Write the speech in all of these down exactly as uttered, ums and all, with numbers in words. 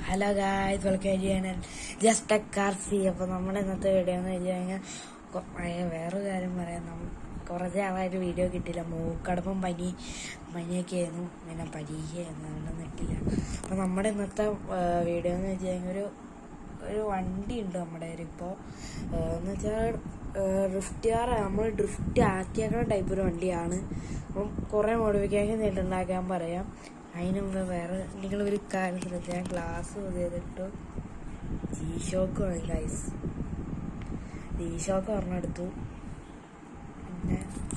Hello guys, welcome ചെയ്യാൻ just a car C. അപ്പോൾ നമ്മുടെ ഇന്നത്തെ വീഡിയോ എന്ന് വെച്ച് കഴിഞ്ഞാൽ വേറൊരു കാര്യം പറയാം. നമ്മൾ കുറച്ച് ആളായിട്ട് വീഡിയോ കിട്ടില്ല. മൂക്കടപ്പും പനി പനിയൊക്കെ ആയിരുന്നു, പിന്നെ പരീക്ഷയായിരുന്നു, അതുകൊണ്ട് നിൽക്കില്ല. അപ്പോൾ നമ്മുടെ ഇന്നത്തെ വീഡിയോ എന്ന് വെച്ച് കഴിഞ്ഞാൽ ഒരു ഒരു വണ്ടി ഉണ്ട് നമ്മുടെ കയ്യിൽ ഇപ്പോൾ. എന്ന് വെച്ചാൽ ഡ്രിഫ്റ്റ് കാർ, നമ്മൾ ഡ്രിഫ്റ്റ് ആക്കിയാക്കുന്ന ടൈപ്പ് ഒരു വണ്ടിയാണ്. അപ്പം കുറേ മോഡിഫിക്കേഷൻ ചെയ്തിട്ടുണ്ടാക്കാൻ പറയാം. അതിന് മുമ്പ് വേറെ നിങ്ങൾ ഒരു കാര്യം ശ്രദ്ധിച്ചാൽ ഞാൻ ഗ്ലാസ് ചെയ്തിട്ടു ജി ഷോക്ക് വേണം ഗൈസ്. ജി ഷോക്ക് ഒരെണ്ണെടുത്തു. പിന്നെ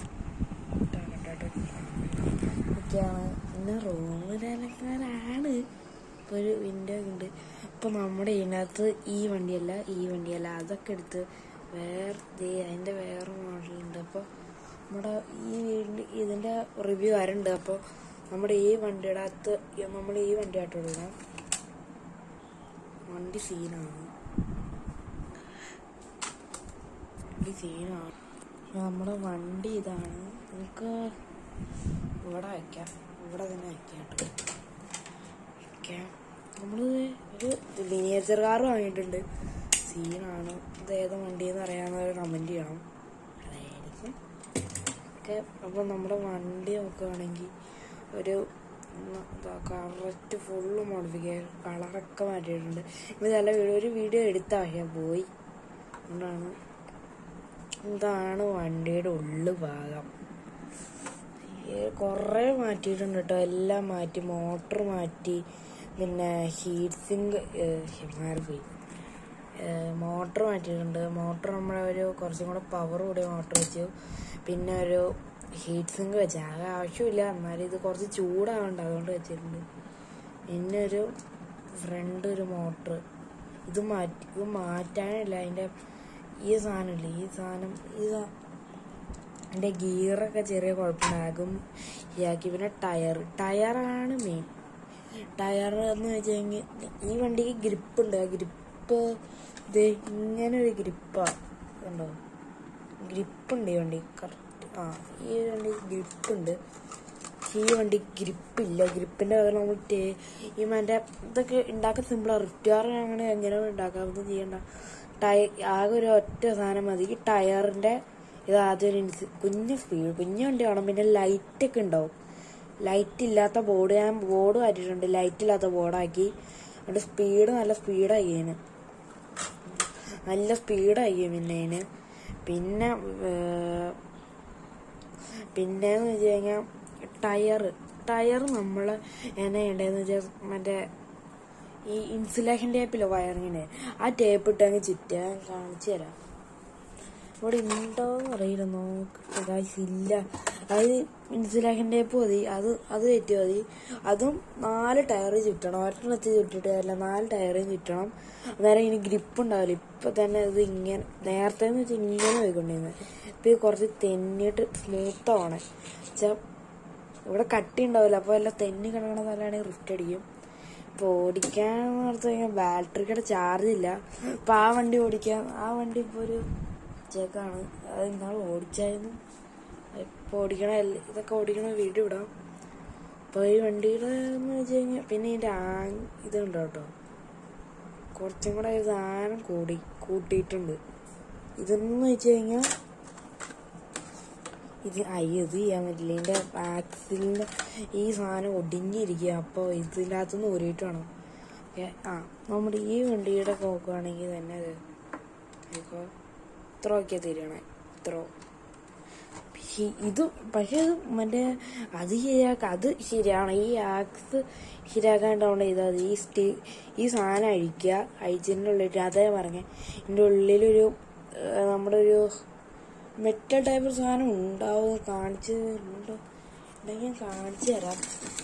ഒക്കെയാണ്. പിന്നെ റൂമിലാൾക്കാരാണ്. ഇപ്പോൾ ഒരു വിൻഡോ ഉണ്ട്. ഇപ്പോൾ നമ്മുടെ ഇതിനകത്ത് ഈ വണ്ടിയല്ല ഈ വണ്ടിയല്ല അതൊക്കെ എടുത്ത് വേറെ അതിൻ്റെ വേറെ മോഡലുണ്ട്. അപ്പോൾ നമ്മുടെ ഈ വീടിൻ്റെ ഇതിൻ്റെ റിവ്യൂ ആരുണ്ട്. അപ്പോൾ നമ്മുടെ ഈ വണ്ടിയുടെ അകത്ത് നമ്മൾ ഈ വണ്ടി ആയിട്ടുള്ള വണ്ടി സീനാണ് വണ്ടി സീനാണ് നമ്മുടെ വണ്ടി ഇതാണ്. നമുക്ക് ഇവിടെ വയ്ക്കാം, ഇവിടെ തന്നെ വയ്ക്കാം വയ്ക്കാം നമ്മൾ ഒരു മിനിയേച്ചർ കാർ വാങ്ങിയിട്ടുണ്ട്. സീനാണ്. ഇത് ഏതാ വണ്ടിയെന്ന് അറിയാവുന്നവർ കമൻറ്റ് ചെയ്യണം. അതായിരിക്കും ഒക്കെ. അപ്പോൾ നമ്മുടെ വണ്ടി നോക്കുകയാണെങ്കിൽ ഒരു കറക്റ്റ് ഫുള്ള് മോഡിഫിക്കേഷൻ, കളറൊക്കെ മാറ്റിയിട്ടുണ്ട്. ഇപ്പോൾ ചില ഒരു വീഡിയോ എടുത്താൽ പക്ഷേ പോയി. അതുകൊണ്ടാണ്. ഇതാണ് വണ്ടിയുടെ ഉള്ളു ഭാഗം. കുറേ മാറ്റിയിട്ടുണ്ട് കേട്ടോ. എല്ലാം മാറ്റി, മോട്ടർ മാറ്റി, പിന്നെ ഹീറ്റ് സിങ്ക് മാറിപ്പോയി. മോട്ടർ മാറ്റിയിട്ടുണ്ട്. മോട്ടർ നമ്മളെ ഒരു കുറച്ചും കൂടെ പവർ കൂടിയ മോട്ടർ വെച്ചു. പിന്നെ ഒരു ഹീറ്റ് സിങ്ക് വെച്ച അത് ആവശ്യമില്ല, എന്നാലും ഇത് കുറച്ച് ചൂടാവണ്ട, അതുകൊണ്ട് വെച്ചിട്ടുണ്ട്. പിന്നെ ഒരു ഫ്രണ്ട് ഒരു മോട്ടർ ഇത് മാറ്റി ഇത് മാറ്റാനില്ല. അതിൻ്റെ ഈ സാധനമില്ല ഈ സാധനം ഇത് അതിൻ്റെ ഗിയറൊക്കെ ചെറിയ കുഴപ്പമുണ്ടാകും ഇയാക്കി. പിന്നെ ടയർ ടയറാണ് മെയിൻ. ടയർ എന്ന് വെച്ച് കഴിഞ്ഞാൽ ഈ വണ്ടിക്ക് ഗ്രിപ്പുണ്ട്. ആ ഗ്രിപ്പ് ഇത് ഇങ്ങനെ ഒരു ഗ്രിപ്പാണ് കണ്ടോ, ഗ്രിപ്പുണ്ട് ഈ വണ്ടി കറക്റ്റ്. ആ ഈ വണ്ടി ഗ്രിപ്പുണ്ട്. ഈ വണ്ടി ഗ്രിപ്പില്ല. ഗ്രിപ്പിൻ്റെ പകരം നമ്മൾ ടേ ഈ മറ്റേ ഇതൊക്കെ ഉണ്ടാക്കാൻ സിമ്പിളാണ്. റിറ്റാർ അങ്ങനെ എങ്ങനെ ഉണ്ടാക്കാമെന്ന് ചെയ്യണ്ട. ടയ ആകെ ഒരു ഒറ്റ സാധനം മതി. ഈ ടയറിൻ്റെ ഇത് ആദ്യം ഒരു കുഞ്ഞ് സ്പീഡ് കുഞ്ഞ് വണ്ടി വേണം. പിന്നെ ലൈറ്റൊക്കെ ഉണ്ടാവും. ലൈറ്റ് ഇല്ലാത്ത ബോർഡ് ഞാൻ ബോർഡ് മാറ്റിയിട്ടുണ്ട്. ലൈറ്റ് ഇല്ലാത്ത ബോർഡാക്കി. അതുകൊണ്ട് സ്പീഡ് നല്ല സ്പീഡായി അതിന് നല്ല സ്പീഡായി പിന്നെ അതിന് പിന്നെ പിന്നെന്ന് വെച്ച് കഴിഞ്ഞാൽ ടയർ ടയർ നമ്മൾ എന്നാ ചെയ്യേണ്ടതെന്ന് വെച്ചാൽ മറ്റേ ഈ ഇൻസുലേഷൻ ടേപ്പിലോ വയറിങ്ങിന് ആ ടേപ്പ് ഇട്ടങ്ങ് ചുറ്റുക. ഞാൻ കാണിച്ചു തരാം. ഇവിടെ ഉണ്ടോയെന്ന് അറിയില്ല, നോക്കിട്ട് കാശ് ഇല്ല. അത് ഇൻസുലേഷൻ ടേപ്പ് മതി, അത് അത് തെറ്റി മതി. അതും നാല് ടയർ ചുറ്റണം. ഒരെണ്ണത്തിൽ ചുറ്റിട്ട് കാര്യമില്ല, നാല് ടയറും ചുറ്റണം. അന്നേരം ഇനി ഗ്രിപ്പ് ഉണ്ടാവില്ല. ഇപ്പം തന്നെ ഇത് ഇങ്ങനെ നേരത്തെ എന്ന് വെച്ചാൽ ഇങ്ങനെ പോയിക്കൊണ്ടിരുന്നത്. ഇപ്പം ഇത് കുറച്ച് തെന്നിയിട്ട് സ്മൂത്ത് ആവണേ വെച്ചാൽ ഇവിടെ കട്ടി ഉണ്ടാവില്ല. അപ്പോൾ എല്ലാം തെന്നി കിടക്കണ സ്ഥലമാണെങ്കിൽ റിഫ്റ്റ് അടിക്കും. ഇപ്പോൾ ഓടിക്കാൻ ഓർത്ത് കഴിഞ്ഞാൽ ബാറ്ററിയുടെ ചാർജ് ഇല്ല. അപ്പം ആ വണ്ടി ഓടിക്കാൻ ആ വണ്ടി ഇപ്പോൾ ഒരു ചേക്കാണ്. അത് ഇന്നാൾ ഓടിച്ചായിരുന്നു. ഇപ്പോൾ ഓടിക്കണ ഇതൊക്കെ ഓടിക്കണ വീഡിയോ ഇടാം. അപ്പോൾ ഈ വണ്ടിയുടെ എന്ന് വെച്ച് കഴിഞ്ഞാൽ പിന്നെ ഇതിൻ്റെ ആ ഇതുണ്ട് കേട്ടോ, കുറച്ചും കൂടെ സാധനം കൂടി കൂട്ടിയിട്ടുണ്ട്. ഇതെന്ന് വെച്ച് കഴിഞ്ഞാൽ ഇത് അയ്യ ഇത് ചെയ്യാൻ പറ്റില്ല. ഇതിൻ്റെ ആക്സിലിൻ്റെ ഈ സാധനം ഒടിഞ്ഞിരിക്കുക. അപ്പോൾ ഇതിൻ്റെ അകത്തുനിന്ന് ഊരിയിട്ട് വേണം. ആ നമ്മുടെ ഈ വണ്ടിയുടെ നോക്കുകയാണെങ്കിൽ തന്നെ ഇപ്പോൾ ഇത്ര ഒക്കെ തിരിയണേ ഇത്ര ഇത്. പക്ഷെ ഇത് മറ്റേ അത് ശരിയാക്കാം, അത് ശരിയാണ്. ഈ ആക്സ് ശരിയാക്കാണ്ടാവണ്ട ഇതത് ഈ സ്റ്റീ ഈ സാധനം അഴിക്കുക. അഴിച്ചതിൻ്റെ ഉള്ളിൽ അതേ പറഞ്ഞ ഇതിൻ്റെ ഉള്ളിലൊരു നമ്മുടെ ഒരു മെറ്റൽ ടൈപ്പ് സാധനം ഉണ്ടാവും. കാണിച്ച് ഉണ്ടോ ഉണ്ടെങ്കിൽ ഞാൻ കാണിച്ചു തരാം.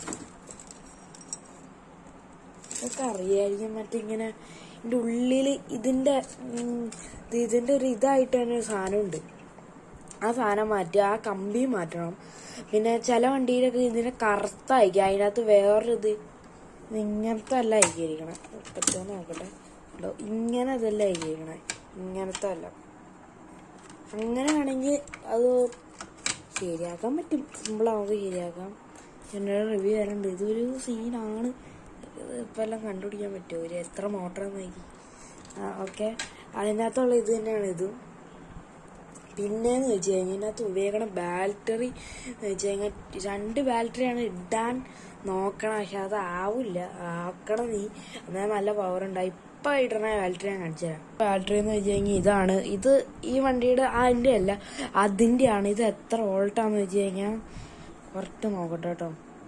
ഇതൊക്കെ അറിയായിരിക്കും. മറ്റിങ്ങനെ ഇതിൻ്റെ ഉള്ളിൽ ഇതിൻ്റെ ഇതിൻ്റെ ഒരു ഇതായിട്ട് തന്നെ ഒരു സാധനമുണ്ട്. ആ സാധനം മാറ്റുക, ആ കമ്പി മാറ്റണം. പിന്നെ ചില വണ്ടിയിലൊക്കെ ഇതിൻ്റെ കറുത്തായിരിക്കും, അതിനകത്ത് വേറൊരിത് ഇങ്ങനത്തെ അല്ല അയക്കിയിരിക്കണേ. പറ്റുമോ നോക്കട്ടെ. ഇങ്ങനെ അതല്ല അയക്കിയിരിക്കണേ, ഇങ്ങനത്തെ അല്ല. അങ്ങനെ ആണെങ്കിൽ അത് ശരിയാക്കാൻ പറ്റും, സിമ്പിളാവുമ്പോൾ ശരിയാക്കാം. എന്നോട് റിവ്യൂ തരാനുണ്ട്. ഇതൊരു സീനാണ്. ഇത് ഇപ്പം എല്ലാം കണ്ടുപിടിക്കാൻ പറ്റുമോ ഒരു എത്ര മോട്ടറാന്ന് നോക്കി. ആ ഓക്കെ, അതിനകത്തുള്ള ഇത് തന്നെയാണ് ഇതും. പിന്നെന്ന് വെച്ച് കഴിഞ്ഞാൽ ഇതിനകത്ത് ഉപയോഗിക്കണ ബാറ്ററി എന്ന് വെച്ച് കഴിഞ്ഞാൽ രണ്ട് ബാറ്ററിയാണ് ഇടാൻ നോക്കണം. പക്ഷെ അത് ആവില്ല, ആക്കണം നീ, എന്നാൽ നല്ല പവർ ഉണ്ടായി. ഇപ്പം ഇടണ ബാറ്ററി ഞാൻ കാണിച്ചു തരാം. ബാറ്ററി എന്ന് വെച്ച് കഴിഞ്ഞാൽ ഇതാണ്. ഇത് ഈ വണ്ടിയുടെ അതിൻ്റെ അല്ല, അതിൻ്റെ ആണ്. ഇത് എത്ര വോൾട്ടാന്ന് വെച്ച് കഴിഞ്ഞാൽ കറക്റ്റ് നോക്കട്ടെ കേട്ടോ.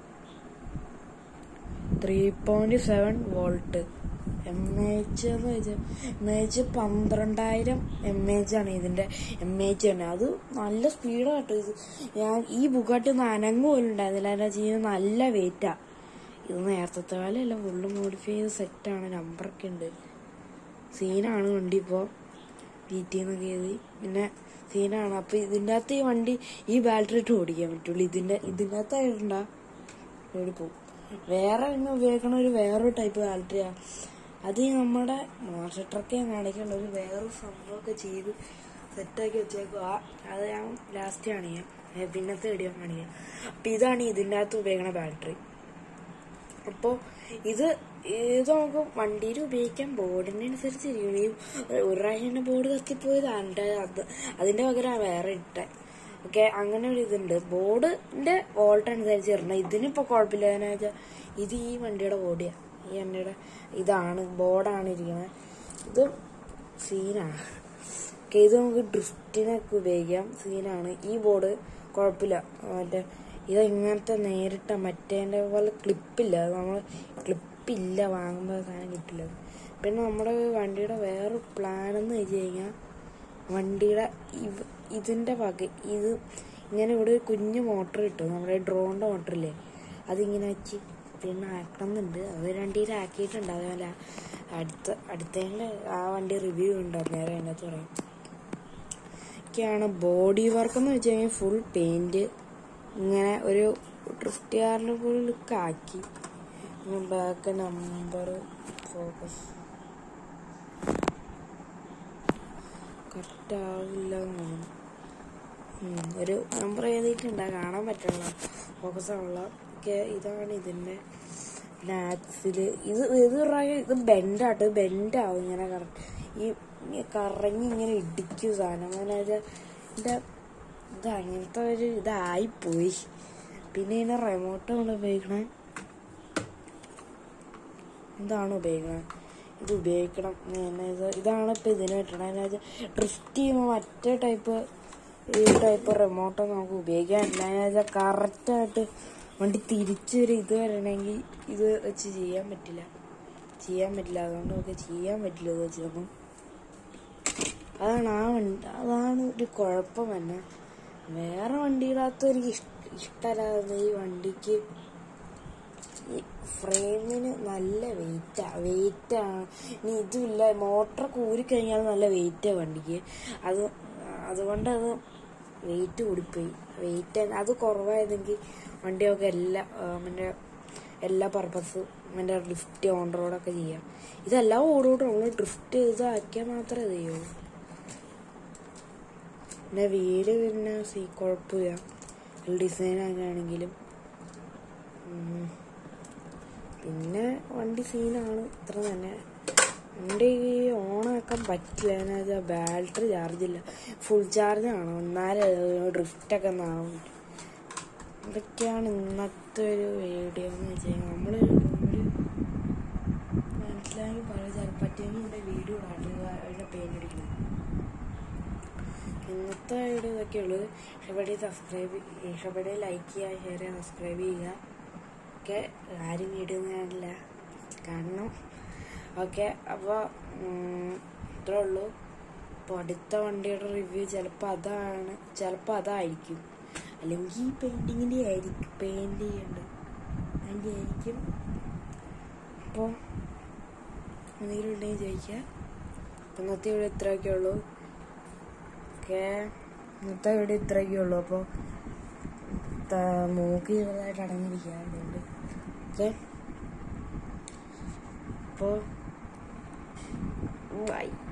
Three point seven volt. M H എന്ന് വെച്ചാൽ എം എച്ച് പന്ത്രണ്ടായിരം എം എച്ച് ആണ് ഇതിന്റെ എം എച്ച് തന്നെ. അത് നല്ല സ്പീഡാണ് കേട്ടോ. ഇത് ഞാൻ ഈ ബുഗാട്ടി ഒന്ന് അനങ്ങ് പോലും ഉണ്ടായിരുന്നില്ല. അതിന്റെ ചെയ്യുന്നത് നല്ല വെയിറ്റാ. ഇത് നേരത്തെ പോലെ അല്ല, ഫുള്ള് മോഡിഫൈ ചെയ്ത് സെറ്റാണ്. നമ്പറൊക്കെ ഉണ്ട്. സീനാണ് വണ്ടി ഇപ്പോൾ വി ടി എന്നൊക്കെ എഴുതി. പിന്നെ സീനാണ്. അപ്പൊ ഇതിൻ്റെ അകത്ത് ഈ വണ്ടി ഈ ബാറ്ററി ഇട്ട് ഓടിക്കാൻ പറ്റുള്ളൂ. ഇതിന്റെ ഇതിൻ്റെ അകത്തായിട്ടുണ്ടാ ഓടിപ്പോവും. വേറെ പിന്നെ ഉപയോഗിക്കണ ഒരു വേറൊരു ടൈപ്പ് ബാറ്ററിയാ. അത് നമ്മുടെ മാർഷട്ടറൊക്കെ കാണിക്കേണ്ട ഒരു വേറൊരു സംഭവമൊക്കെ ചെയ്ത് സെറ്റാക്കി വെച്ചേക്കുക. അത് ഞാൻ ലാസ്റ്റ് കാണിക്കാം, പിന്നത്തെ വീഡിയോ കാണിക്കാം. അപ്പം ഇതാണ് ഇതിൻ്റെ അകത്ത് ഉപയോഗിക്കണ ബാറ്ററി. അപ്പോൾ ഇത് ഇത് നമുക്ക് വണ്ടിയിൽ ഉപയോഗിക്കാം. ബോർഡിൻ്റെ അനുസരിച്ചിരിക്കും. ഈ ഒരു പ്രാവശ്യം ബോർഡ് കത്തിപ്പോയത് അതിൻ്റെ അത് അതിൻ്റെ പകരം വേറെ ഇട്ടേ. ഓക്കെ, അങ്ങനെ ഒരു ഇതുണ്ട്. ബോർഡിൻ്റെ വോൾട്ട് അനുസരിച്ച് ഇടണം. ഇതിനിപ്പോൾ കുഴപ്പമില്ല. എന്ന് വെച്ചാൽ ഇത് ഈ വണ്ടിയുടെ ബോഡിയാണ്. ഈ വണ്ടിയുടെ ഇതാണ് ബോർഡാണ് ഇരിക്കുന്നത്. ഇത് സീനാണ്. ഓക്കെ, ഇത് നമുക്ക് ഡ്രിഫ്റ്റിനൊക്കെ ഉപയോഗിക്കാം. സീനാണ്. ഈ ബോർഡ് കുഴപ്പമില്ല. മറ്റേ ഇത് ഇങ്ങനത്തെ നേരിട്ട മറ്റേൻ്റെ പോലെ ക്ലിപ്പില്ല. നമ്മൾ ക്ലിപ്പില്ല വാങ്ങുമ്പോൾ സാധനം കിട്ടില്ല. പിന്നെ നമ്മുടെ വണ്ടിയുടെ വേറൊരു പ്ലാൻ എന്ന് വെച്ച് കഴിഞ്ഞാൽ വണ്ടിയുടെ ഇതിൻ്റെ വക ഇത് ഇങ്ങനെ ഇവിടെ ഒരു കുഞ്ഞു മോട്ടർ കിട്ടും. നമ്മുടെ ഡ്രോണിൻ്റെ മോട്ടറില്ലേ, അതിങ്ങനെ വെച്ച് പിന്നെ ആക്കണമെന്നുണ്ട്. അത് വണ്ടിയിലാക്കിയിട്ടുണ്ട്. അതുപോലെ അടുത്ത അടുത്തതിൻ്റെ ആ വണ്ടി റിവ്യൂ ഉണ്ട്, നേരെ അതിനകത്ത് പറയാം. ഒക്കെയാണ് ബോഡി വർക്ക് എന്ന് വെച്ച് കഴിഞ്ഞാൽ ഫുൾ പെയിന്റ് ഇങ്ങനെ ഒരു ഡ്രിഫ്റ്റ് കാറിൻ്റെ ഫുൾ ലുക്ക് ആക്കി. ബാക്ക് നമ്പർ ഫോക്കസ് കറക്റ്റ് ആവില്ല എന്നാണ്. ഒരു നമ്പർ എഴുതിയിട്ടുണ്ട്, കാണാൻ പറ്റുള്ള ഫോക്കസ് ആവുള്ള. ഒക്കെ ഇതാണ് ഇതിൻ്റെ നാക്സില്. ഇത് ഇത് ഇത് ബെൻഡാട്ട് ബെൻഡാവും ഇങ്ങനെ കറക്റ്റ് ഈ കറങ്ങി ഇങ്ങനെ ഇടിക്കും സാധനം. അങ്ങനെ ഇതിൻ്റെ ഇത് അങ്ങനത്തെ ഒരു ഇതായിപ്പോയി. പിന്നെ ഇതിനെ റിമോട്ട് കൊണ്ട് ഉപയോഗിക്കണേ. ഇതാണ് ഉപയോഗിക്കണേ. ഇത് ഉപയോഗിക്കണം. ഇത് ഇതാണ് ഇപ്പം ഇതിന് പറ്റണം. എന്ന് വെച്ചാൽ ഡ്രിഫ്റ്റ് ചെയ്യുമ്പോൾ മറ്റേ ടൈപ്പ് ഈ ടൈപ്പ് റിമോട്ട് നമുക്ക് ഉപയോഗിക്കാൻ പറ്റില്ല. എന്ന് വെച്ചാൽ കറക്റ്റായിട്ട് വണ്ടി തിരിച്ചൊരു ഇത് വരണമെങ്കിൽ ഇത് വെച്ച് ചെയ്യാൻ പറ്റില്ല ചെയ്യാൻ പറ്റില്ല അതുകൊണ്ട് നമുക്ക് ചെയ്യാൻ പറ്റില്ല ഇത് വെച്ചൊന്നും. അതാണ് ആ വണ്ടി അതാണ് ഒരു കുഴപ്പം തന്നെ. വേറെ വണ്ടികളകത്തും എനിക്ക് ഇഷ്ട ഇഷ്ടമല്ലാതെ ഈ വണ്ടിക്ക് ഈ ഫ്രെയിമിന് നല്ല വെയിറ്റാ വെയിറ്റാണ്. ഇനി ഇതുമില്ല, മോട്ടർ കൂരിക്കഴിഞ്ഞാൽ നല്ല വെയിറ്റാണ് വണ്ടിക്ക്. അത് അതുകൊണ്ട് അത് വെയിറ്റ് കൂടിപ്പോയി. വെയിറ്റ് അത് കുറവായതെങ്കിൽ വണ്ടിയൊക്കെ എല്ലാ മറ്റേ എല്ലാ പർപ്പസും മറ്റേ ഡ്രിഫ്റ്റ് ഓൺ റോഡൊക്കെ ചെയ്യാം. ഇതെല്ലാം ഓടോട്ടും നമ്മൾ ഡ്രിഫ്റ്റ് ഇതാക്കിയാൽ മാത്രമേ ഇത് ചെയ്യുള്ളൂ. പിന്നെ വീട് പിന്നെ സീ കുഴപ്പമില്ല, ഡിസൈൻ ആണെങ്കിലും. പിന്നെ വണ്ടി സീനാണ്, ഇത്ര തന്നെ. വണ്ടി ഓണാക്കാൻ പറ്റില്ല. എന്ന് വെച്ചാൽ ബാറ്ററി ചാർജില്ല, ഫുൾ ചാർജ് ആണ്. എന്നാലേ ഡ്രിഫ്റ്റൊക്കെ ഒന്നാവും. ഇതൊക്കെയാണ് ഇന്നത്തെ ഒരു വീഡിയോ എന്ന് വെച്ച് കഴിഞ്ഞാൽ. നമ്മളൊരു ഒരു മനസ്സിലാക്കി പറയാം. ചിലപ്പറ്റേന്ന് ഇവിടെ വീഡിയോ ഇടാണ്ട് പെയിൻ്റ് അടിക്കുന്നത്. ഇന്നത്തെ വീഡിയോ ഇതൊക്കെയുള്ളൂ. ഇഷ്ടപ്പെട്ടേ സബ്സ്ക്രൈബ് ഇഷ്ടപ്പെട്ടേ ലൈക്ക് ചെയ്യുക, ഷെയർ ചെയ്യുക, സബ്സ്ക്രൈബ് ചെയ്യുക. ഒക്കെ ആരും വീഡിയോ കാണില്ല കാണണം. ഓക്കെ, അപ്പോൾ ഇത്രേ ഉള്ളൂ. അപ്പോൾ അടുത്ത വണ്ടിയുടെ റിവ്യൂ ചിലപ്പോൾ അതാണ് ചിലപ്പോൾ അതായിരിക്കും അല്ലെങ്കിൽ പെയിൻറ്റിങ്ങിൻ്റെ ആയിരിക്കും പെയിൻറ്റ് ചെയ്യേണ്ടത് അതിൻ്റെ ആയിരിക്കും. അപ്പോൾ എന്തെങ്കിലും ഉണ്ടെങ്കിൽ ചോദിക്കുക. ഇന്നത്തെ വീഡിയോ ഇത്രയൊക്കെ ഉള്ളൂ. ഓക്കെ, ഇന്നത്തെ വീഡിയോ ഇത്രയൊക്കെ ഉള്ളൂ. അപ്പോൾ മൂക്ക് ചെറുതായിട്ട് അടങ്ങിയിരിക്കുക അതുകൊണ്ട്. ഓക്കെ, അപ്പോൾ ബൈ.